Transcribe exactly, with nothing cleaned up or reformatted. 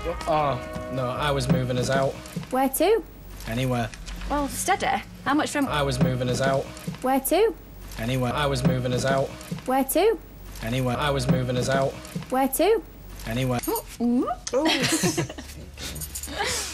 Oh, no, I was moving us out. Where to? Anywhere. Well, steady. How much from... I was moving us out. Where to? Anywhere. I was moving us out. Where to? Anywhere. I was moving us out. Where to? Anywhere. Ooh. Ooh.